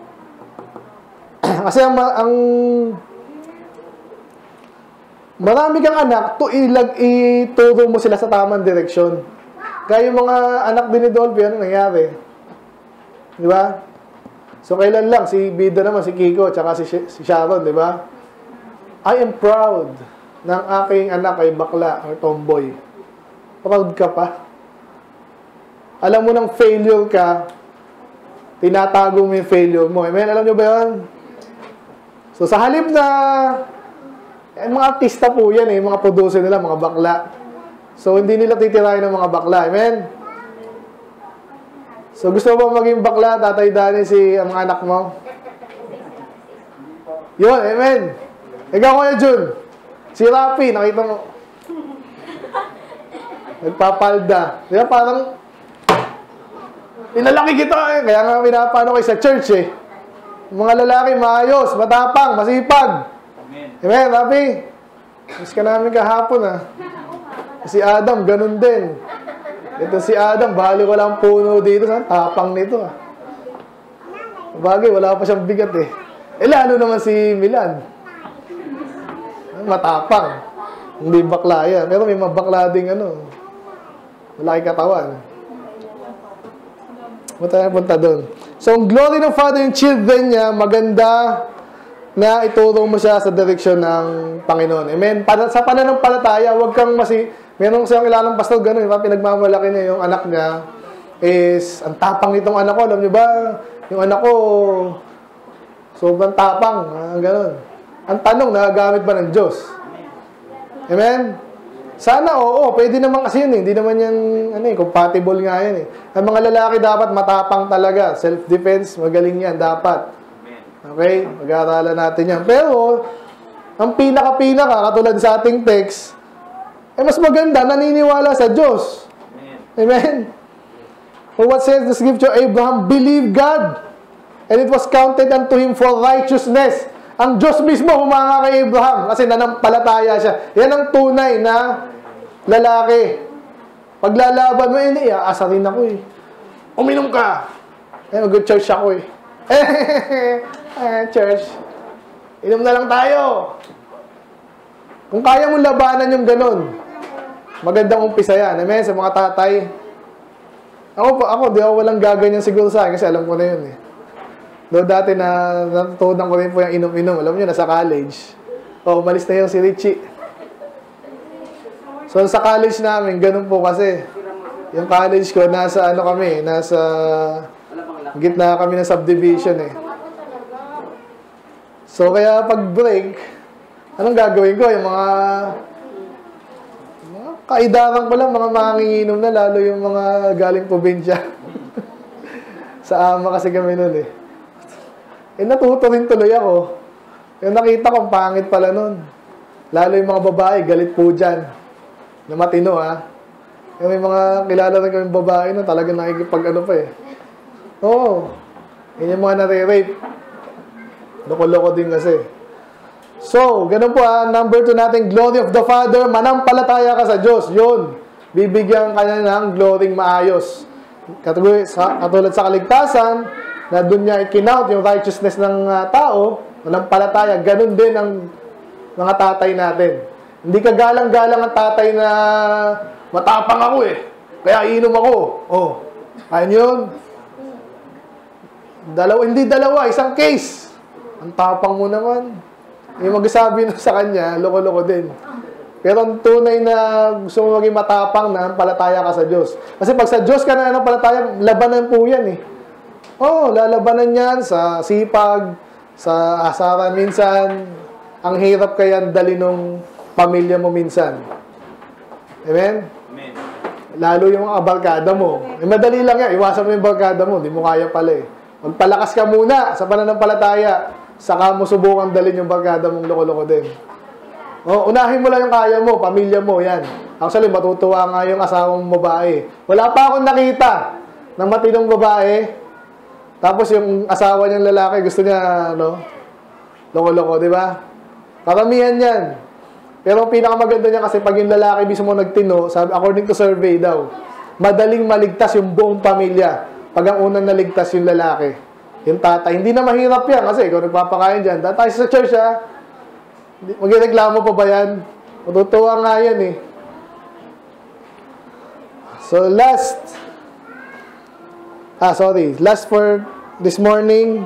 Kasi ang marami kang anak, ituro mo sila sa tamang direksyon. Kaya yung mga anak din ni Dolphy, ano nangyari? Di ba? So, kailan lang, si Bida naman, si Kiko, tsaka si Sharon, di ba? I am proud ng aking anak ay bakla or tomboy. Proud ka pa. Alam mo nang failure ka, tinatago mo yung failure mo. Amen? Alam nyo ba yun? So, sa halip na, mga artista po yan mga producer nila, mga bakla. So, hindi nila titirahin ng mga bakla. Amen? So, gusto mo ba maging bakla, Tatay Danny, ang mga anak mo? Yun, amen. Ikaw, Kuya Jun. Si Rafi, nakita mo. Nagpapalda. Diba, parang, pinalaki kita Kaya nga pinapano kayo sa church Mga lalaki, maayos, matapang, masipag. Amen. Amen, Rafi. Miss ka namin kahapon Si Adam, ganun din. Ito si Adam, bali walang puno dito. Tapang nito Bagay, wala pa siyang bigat lalo naman si Milan. Matapang. Hindi bakla yan. Pero may mga bakla ding malaki katawan. Punta doon. So, ang glory ng Father yung children niya, maganda na ituro mo siya sa direksyon ng Panginoon. Amen? Sa pananampalataya, huwag kang meron siyang ilang pastor, gano'n, pinagmamalaki niya yung anak niya is, ang tapang nitong anak ko, alam niyo ba? Yung anak ko, sobrang tapang, gano'n. Ang tanong, nagagamit ba ng Diyos? Amen? Sana, oo, pwede naman kasi yun hindi naman yan, compatible nga yan Ang mga lalaki dapat matapang talaga, self-defense, magaling yan, dapat. Okay? Mag-aaralan natin yan. Pero, ang pinaka-pinaka, katulad sa ating text, mas maganda, naniniwala sa Diyos. Amen? For what says the scripture, Abraham believed God, and it was counted unto him for righteousness. Ang Diyos mismo humanga kay Abraham kasi nanampalataya siya. Yan ang tunay na lalaki. Paglalaban mo, asa rin ako Uminom ka. Mag-church ako church. Inom na lang tayo. Kung kaya mong labanan yung ganun, magandang umpisa yan. Amen? Sa mga tatay. Ako, di ako walang gaganyan siguro sa akin kasi alam ko na yun Doon dati natutunan ko rin po yung inom-inom. Alam niyo, nasa college. Umalis na yung si Richie. So, sa college namin, ganun po kasi. Yung college ko, nasa gitna kami ng subdivision So, kaya pag break, anong gagawin ko? Yung mga kaidaran ko lang, mga manginginom na, lalo yung mga galing probinsya. Sa ama kasi kami nun natuto rin tuloy ako. Yung nakita ko, pangit pala nun. Lalo yung mga babae, galit po dyan. Na matino, Yung may mga kilala rin kami babae nun, talagang nakikipag pa Oo. Yun yung mga nare-rape. Loko-loko din kasi. So, ganun po number 2 natin, glory of the Father, manampalataya ka sa Diyos. Yun. Bibigyan ka niya ng glory maayos. Katulad sa kaligtasan, na doon niya ikinout yung righteousness ng tao, manampalataya, ganun din ang mga tatay natin. Hindi ka galang-galang ang tatay na matapang ako kaya iinom ako. Ayun yun. Hindi dalawa, isang case. Ang tapang mo naman. Yung magsasabi sa kanya, loko-loko din. Pero ang tunay na gusto mo maging matapang na palataya ka sa Diyos. Kasi pag sa Diyos ka na palataya, labanan po yan lalabanan yan sa sipag, sa asaran minsan. Ang hirap kaya dali nung pamilya mo minsan. Amen? Amen. Lalo yung mga barkada mo. Madali lang yan. Iwasan mo yung barkada mo. Hindi mo kaya pala Magpalakas ka muna sa pananampalataya. Saka mo subukan dalhin yung barkada mong loko-loko din. Unahin mo lang yung kaya mo, pamilya mo, yan. Actually, matutuwa nga yung asawang babae. Wala pa akong nakita ng matinong babae. Tapos yung asawa niyang lalaki, gusto niya, loko-loko, di ba? Karamihan yan. Pero ang pinakamaganda niya kasi pag yung lalaki mismo nagtino, sabi, according to survey daw, madaling maligtas yung buong pamilya pag ang unang naligtas yung lalaki. Yung tatay. Hindi na mahirap yan kasi ikaw nagpapakain dyan. Tatay sa church magreklamo pa ba yan? Matutuwa nga yan So last for this morning,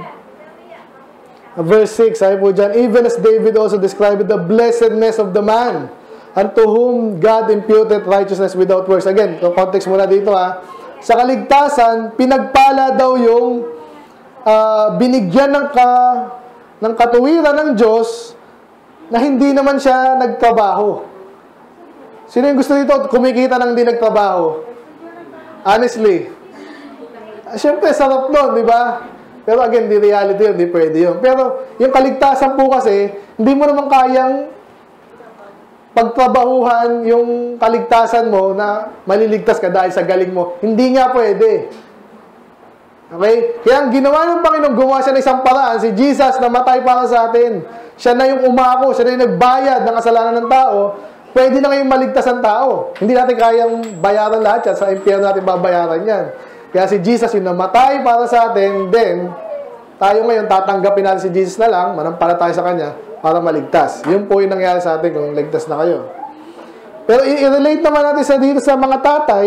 verse 6, sabi po dyan, even as David also described the blessedness of the man unto whom God imputed righteousness without works. Again, context muna dito sa kaligtasan, pinagpala daw yung binigyan ng katuwiran ng Diyos na hindi naman siya nagtrabaho. Sino yung gusto dito kumikita ng hindi nagtrabaho? Honestly. Siyempre, sarap nun, di ba? Pero again, di reality yun, di pwede yun. Pero yung kaligtasan po kasi, hindi mo naman kayang pagtrabahuhan yung kaligtasan mo na maliligtas ka dahil sa galing mo. Hindi nga pwede. Okay? Kaya ang ginawa ng Panginoon, gumawa siya ng isang paraan, si Jesus na matay para sa atin. Siya na yung umako, siya na yung nagbayad ng kasalanan ng tao. Pwede na ngayong maligtas ang tao. Hindi natin kayang bayaran lahat yan. Sa impyerno natin babayaran yan. Kaya si Jesus yung namatay para sa atin, then tayo ngayon tatanggapin natin si Jesus na lang, manampalataya sa Kanya, para maligtas. Yun po yung nangyari sa atin kung ligtas na kayo. Pero i-relate naman natin sa dito sa mga tatay.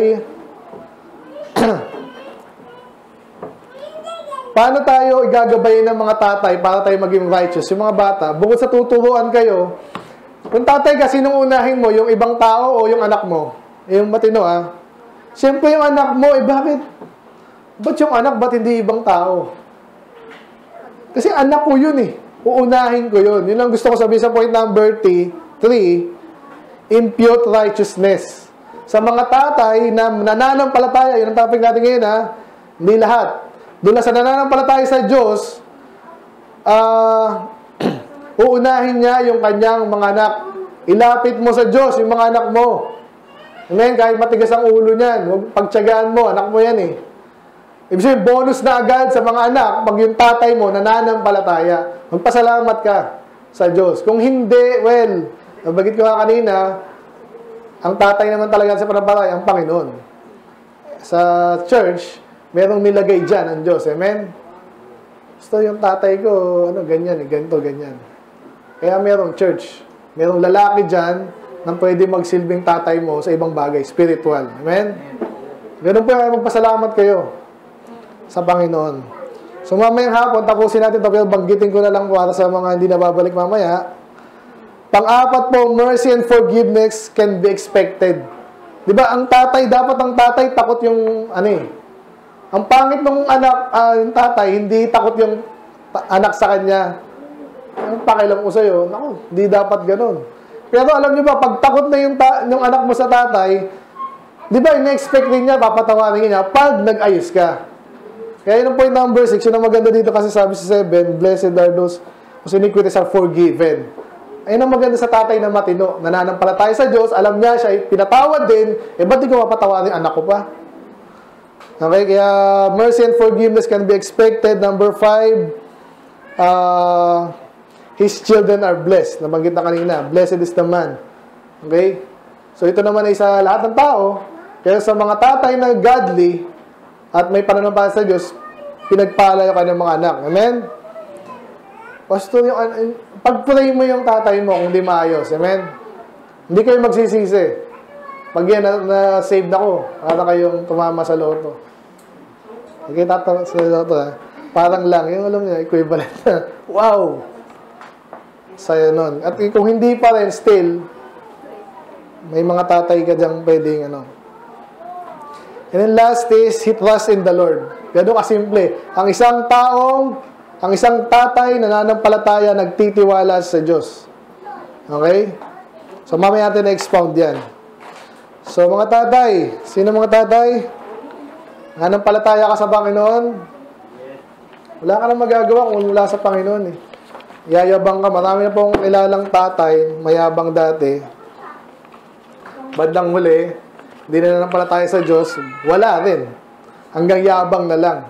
Paano tayo igagabayin ng mga tatay para tayo maging righteous? Yung mga bata, bukod sa tuturuan kayo, kung tatay ka, sinong unahin mo? Yung ibang tao o yung anak mo? Yung matino Siyempre yung anak mo, bakit? Ba't yung anak, ba't hindi ibang tao? Kasi anak ko yun Uunahin ko yun. Yun ang gusto ko sabihin sa point number 3, impute righteousness. Sa mga tatay na nananampalataya, yun ang topic natin ngayon hindi lahat. Doon sa nananampalataya sa Diyos, uunahin niya yung kanyang mga anak. Ilapit mo sa Diyos yung mga anak mo. Ngayon, kahit matigas ang ulo niyan, huwag pagtiyagaan mo, anak mo yan Ibig sabihin, bonus na agad sa mga anak pag yung tatay mo nananampalataya. Magpasalamat ka sa Diyos. Kung hindi, well, nabagit ko kanina, ang tatay naman talaga sa panampalataya, ang Panginoon. Sa church, merong nilagay dyan ang Diyos. Amen? Gusto yung tatay ko, ganyan ganito, ganyan. Kaya merong church. Merong lalaki dyan na pwede magsilbing tatay mo sa ibang bagay, spiritual. Amen? Ganun po, magpasalamat kayo sa Panginoon. So mamayang hapon, tapusin natin ito, pero banggitin ko na lang para sa mga hindi nababalik mamaya. Pang-apat po, mercy and forgiveness can be expected. Diba, ang tatay, dapat ang tatay takot yung, ang pangit ng anak, yung tatay, hindi takot yung anak sa kanya. Ang pakialam ko sa'yo, naku, hindi dapat ganun. Pero alam nyo ba, pag takot na yung anak mo sa tatay, di ba, ina-expect rin niya, papatawarin niya, pag nag-ayos ka. Kaya yun ang point number 6, yun ang maganda dito kasi sabi sa 7, blessed are those whose iniquities are forgiven. Ayun ang maganda sa tatay na matino, nananampalataya sa Diyos, alam niya siya, pinatawad din, ba't di ko mapatawarin anak ko pa? Okay, kaya mercy and forgiveness can be expected. Number 5, his children are blessed. Nabanggit na kanina, blessed is the man. Okay? So ito naman ay sa lahat ng tao, kaya sa mga tatay na godly, at may pananampalataya sa Diyos, pinagpala yung kanyang mga anak. Amen? Pastor, pag-pray mo yung tatay mo kung hindi maayos. Amen? Hindi kayo magsisisi. Pag yan, na-save na ko, para kayong tumama sa loto. Okay, tatawa sa loto Parang lang, yung alam niya, equivalent na. Wow! Sa'yo nun. At kung hindi pa rin, still, may mga tatay ka diyang pwedeng And then last is, he trusts in the Lord. Ganun kasimple. Ang isang tatay na nananampalataya, nagtitiwala sa Diyos. Okay? So, mamaya natin na-expound yan. So, mga tatay, sino mga tatay? Nananampalataya ka sa Panginoon? Wala ka nang magagawa kung wala sa Panginoon Yayabang ka. Marami na pong ilalang tatay, mayabang dati. Bandang huli, hindi na nananampalataya sa Diyos, wala rin. Hanggang yabang na lang.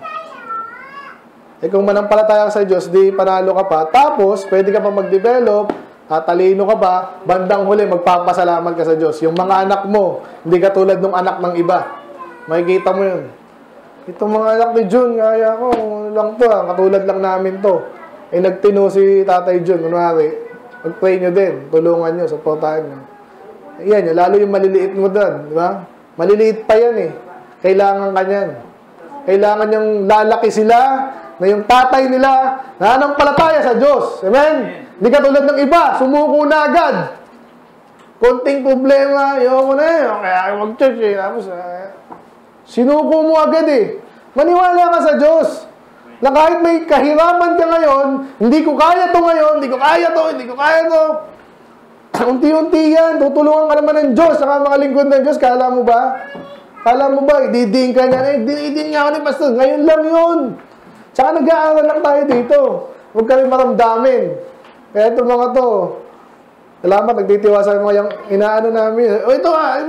Kung manampalataya ka sa Diyos, di panalo ka pa. Tapos, pwede ka pa mag-develop, tatalino ka pa, bandang huli, magpapasalamat ka sa Diyos. Yung mga anak mo, hindi katulad ng anak ng iba. Makikita mo yun. Itong mga anak ni Jun, kaya ko, lang to katulad lang namin to. Nagtino si Tatay Jun, kunwari, mag-pray nyo din, tulungan nyo, supportahan nyo. Yan, lalo yung maliliit mo doon, di ba? Maliliit pa yan Kailangan ka niyan. Kailangan yung lalaki sila, na yung tatay nila, nananampalataya sa Diyos. Amen? Hindi katulad ng iba, sumuko na agad. konting problema, ayoko na eh. Kaya ayaw mag-church eh. Tapos, sinuko mo agad eh. Maniwala ka sa Diyos. Na kahit may kahirapan ka ngayon, hindi ko kaya to ngayon, hindi ko kaya to. Unti-unti yan, tutulungan ka naman ng Diyos, saka mga lingkod ng Diyos, kala mo ba, ididing ka na, dinidin nga ako ni Pastor, ngayon lang yun. Tsaka nag-aaral lang tayo dito. Huwag ka rin maramdamin. Kaya itong mga to, salamat, nagtitiwasa mga yung inaano namin. Ito.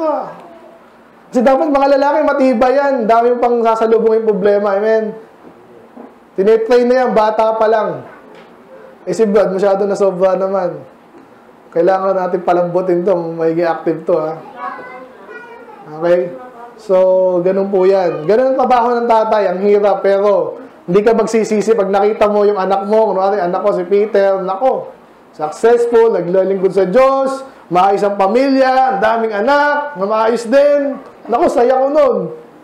Kasi dapat mga lalaki, matibay yan. Dami pang sasalubungin problema. Amen. Tinetrain na yan, bata pa lang. Si Brad, masyado na sobra naman. Kailangan natin palambutin to, magiging active to, ha. Okay? So, ganun po yan. Ganun ang trabaho ng tatay, ang hirap, pero hindi ka magsisisi pag nakita mo yung anak mo. Kunwari, anak ko si Peter, nako, successful, naglalingkod sa Diyos, maayos ang pamilya, ang daming anak, maayos din. Nako, saya ko nun.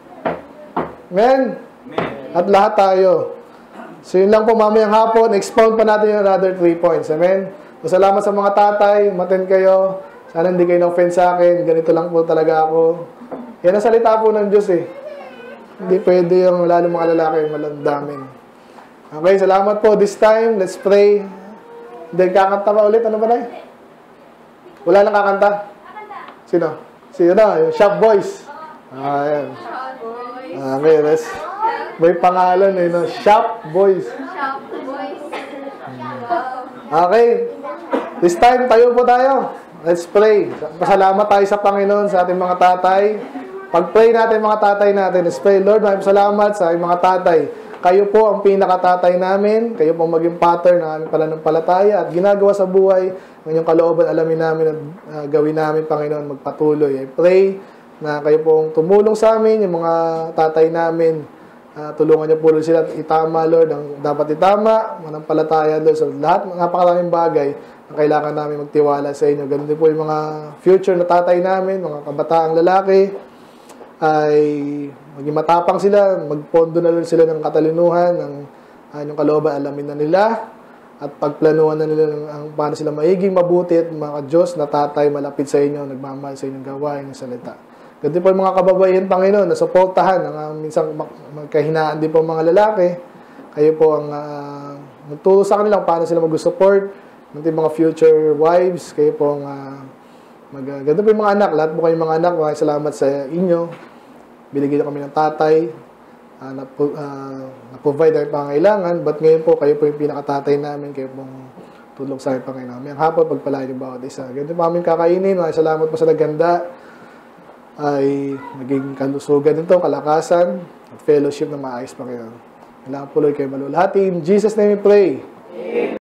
Amen? At lahat tayo. So, yun lang po mamayang hapon. Expound pa natin yung another 3 points. Amen? So, salamat sa mga tatay. Maten kayo. Sana hindi kayo na-offend sa akin. Ganito lang po talaga ako. Yan ang salita po ng Diyos eh. Hindi pwede yung lalo mga lalaki malandamin. Okay, salamat po. This time, let's pray. Then, kakanta pa ulit. Ano ba na? Wala nang kakanta? Sino? Sino? Yung Shop Boys. Ayan. Okay, let's... May pangalan eh, no? Shop Boys. Shop Boys. Okay. This time, tayo po tayo. Let's pray. Pasalamat tayo sa Panginoon, sa ating mga tatay. Pag-pray natin mga tatay natin. Let's pray. Lord, maraming salamat sa ating mga tatay. Kayo po ang pinakatatay namin. Kayo po maging pattern ng aming pananampalataya at ginagawa sa buhay. Ang inyong kalooban, alamin namin at gawin namin, Panginoon, magpatuloy. I pray na kayo pong tumulong sa amin, yung mga tatay namin. Tulungan niyo po sila at itama, Lord, ang dapat itama, manampalataya, Lord, sa lahat ng napakaraming bagay na kailangan namin magtiwala sa inyo. Ganun din po yung mga future na tatay namin, mga kabataang lalaki, ay maging matapang sila, magpondo na Lord sila ng katalinuhan, ng yung kalooban, alamin na nila, at pagplanuhan na nila ang paano sila maiging mabuti at mga Diyos na tatay malapit sa inyo, nagmamahal sa inyong gawain ng salita. Ganito po yung mga kababaihan, Panginoon, na suportahan. Minsan magkahinaan din po mga lalaki. Kayo po ang magturo sa kanila paano sila mag-support. Ganito yung mga future wives. Kayo po ang ganito po yung mga anak. Lahat po kayong mga anak. Maraming salamat sa inyo. Binigyan kami ng tatay. Na-provide ang pangailangan. But ngayon po, kayo po yung pinakatatay namin. Kayo pong tulong sa amin, Panginoon. Mayang hapon, pagpalain yung bawat isa. Ganito po aming kakainin. Maraming salamat po sa naganda. Ay maging kalusugan nito, kalakasan, at fellowship na maayos, Panginoon. Kailangan po kayo malulhati. In Jesus' name we pray.